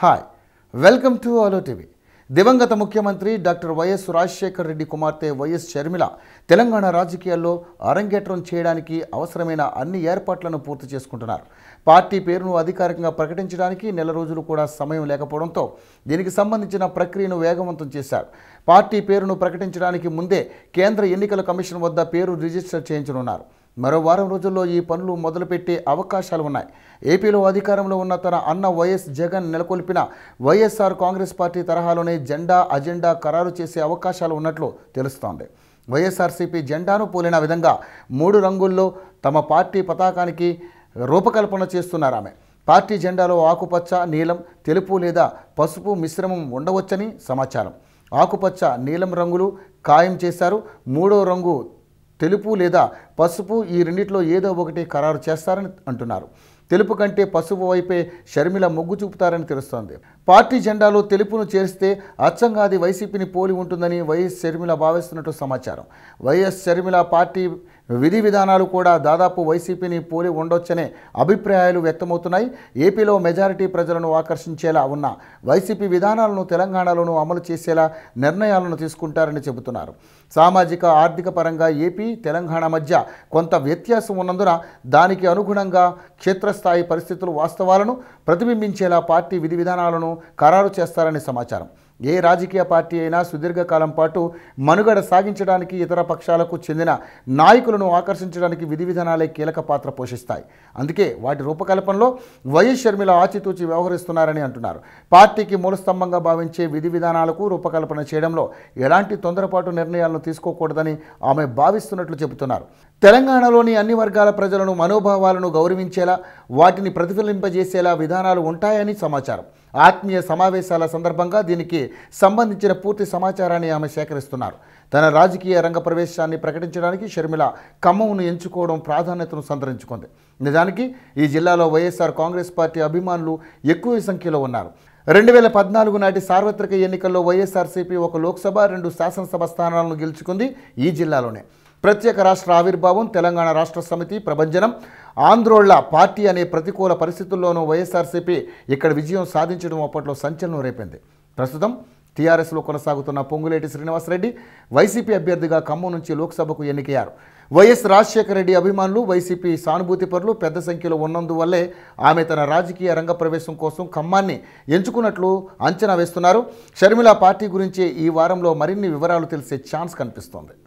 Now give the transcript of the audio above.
Hi welcome to ALO TV. దివంగత ముఖ్యమంత్రి doctor YS Rajasekhar Reddy కుమార్తె వైఎస్ షర్మిల తెలంగాణ రాజకీయాల్లో అరంగేట్రం చేయడానికి అవసరమైన అన్ని ఏర్పాట్లను పూర్తి చేసుకుంటున్నారు. పార్టీ పేరును అధికారికంగా ప్రకటించడానికి నెల రోజులు కూడా సమయం లేకపోవడంతో దీనికి సంబంధించిన ప్రక్రియను వేగవంతం చేశారు. పార్టీ పేరును ప్రకటించడానికి ముందే కేంద్ర ఎన్నికల కమిషన్ వద్ద పేరు రిజిస్టర్ చేయించనున్నారు. మరో వారం రోజుల్లో ఈ పనులు మొదలుపెట్టే అవకాశాలు ఉన్నాయి. ఏపీలో అధికారంలో ఉన్న తన అన్న వైఎస్ జగన్ నెలకొల్పిన వైఎస్ఆర్ కాంగ్రెస్ పార్టీ తరహాలోనే అజెండా ఖరారు చేసే అవకాశాలు ఉన్నట్లు తెలుస్తోంది. వైఎస్ఆర్సీపీ జెండాను పోలిన విధంగా 3 రంగుల్లో తమ పార్టీ పతాకానికి రూపకల్పన చేస్తున్నారు ఆమె. పార్టీ జెండాలో ఆకుపచ్చ, నీలం, తెలుపు లేదా పసుపు మిశ్రమం ఉండవచ్చని సమాచారం. ఆకుపచ్చ, నీలం రంగులు ఖాయం చేశారు. 3వ రంగు తెలుపు లేదా పసుపు, ఈ రెండిట్లో ఏదో ఒకటి ఖరారు చేస్తారని అంటున్నారు. తెలుపు కంటే పసుపు వైపే షర్మిల మొగ్గు చూపుతారని తెలుస్తోంది. పార్టీ జెండాలో తెలుపును చేరిస్తే అచ్చంగా అది వైసీపీని పోలి ఉంటుందని వైఎస్ షర్మిల భావిస్తున్నట్టు సమాచారం. వైఎస్ షర్మిల పార్టీ విధి విధానాలు కూడా దాదాపు వైసీపీని పోలి ఉండొచ్చనే అభిప్రాయాలు వ్యక్తమవుతున్నాయి. ఏపీలో మెజారిటీ ప్రజలను ఆకర్షించేలా ఉన్న వైసీపీ విధానాలను తెలంగాణలోనూ అమలు చేసేలా నిర్ణయాలను తీసుకుంటారని చెబుతున్నారు. సామాజిక ఆర్థిక పరంగా ఏపీ తెలంగాణ మధ్య కొంత వ్యత్యాసం ఉన్నందున దానికి అనుగుణంగా క్షేత్రస్థాయి పరిస్థితులు వాస్తవాలను ప్రతిబింబించేలా పార్టీ విధి విధానాలను ఖరారు చేస్తారని సమాచారం. ఏ రాజకీయ పార్టీ అయినా సుదీర్ఘకాలం పాటు మనుగడ సాగించడానికి ఇతర పక్షాలకు చెందిన నాయకులను ఆకర్షించడానికి విధి విధానాలే కీలక పాత్ర పోషిస్తాయి. అందుకే వాటి రూపకల్పనలో వైఎస్ షర్మిల ఆచితూచి వ్యవహరిస్తున్నారని అంటున్నారు. పార్టీకి మూలస్తంభంగా భావించే విధి విధానాలకు రూపకల్పన చేయడంలో ఎలాంటి తొందరపాటు నిర్ణయాలను తీసుకోకూడదని ఆమె భావిస్తున్నట్లు చెబుతున్నారు. తెలంగాణలోని అన్ని వర్గాల ప్రజలను మనోభావాలను గౌరవించేలా, వాటిని ప్రతిఫలింపజేసేలా విధానాలు ఉంటాయని సమాచారం. ఆత్మీయ సమావేశాల సందర్భంగా దీనికి సంబంధించిన పూర్తి సమాచారాన్ని ఆమె సేకరిస్తున్నారు. తన రాజకీయ రంగ ప్రవేశాన్ని ప్రకటించడానికి షర్మిల ఖమ్మంను ఎంచుకోవడం ప్రాధాన్యతను సంతరించుకుంది. నిజానికి ఈ జిల్లాలో వైఎస్ఆర్ కాంగ్రెస్ పార్టీ అభిమానులు ఎక్కువ సంఖ్యలో ఉన్నారు. 2014 నాటి సార్వత్రిక ఎన్నికల్లో వైఎస్ఆర్సీపీ 1 లోక్సభ 2 శాసనసభ స్థానాలను గెలుచుకుంది ఈ జిల్లాలోనే. ప్రత్యేక రాష్ట్ర ఆవిర్భావం, తెలంగాణ రాష్ట్ర సమితి ప్రభంజనం, ఆంధ్రోళ్ల పార్టీ అనే ప్రతికూల పరిస్థితుల్లోనూ వైఎస్ఆర్సీపీ ఇక్కడ విజయం సాధించడం అప్పట్లో సంచలనం రేపింది. ప్రస్తుతం టీఆర్ఎస్లో కొనసాగుతున్న పొంగులేటి శ్రీనివాసరెడ్డి వైసీపీ అభ్యర్థిగా ఖమ్మం నుంచి లోక్సభకు ఎన్నికయ్యారు. వైఎస్ రాజశేఖర రెడ్డి అభిమానులు, వైసీపీ సానుభూతి పరులు పెద్ద సంఖ్యలో ఉన్నందువల్లే ఆమె తన రాజకీయ రంగ ప్రవేశం కోసం ఖమ్మాన్ని ఎంచుకున్నట్లు అంచనా వేస్తున్నారు. షర్మిల పార్టీ గురించి ఈ వారంలో మరిన్ని వివరాలు తెలిసే ఛాన్స్ కనిపిస్తోంది.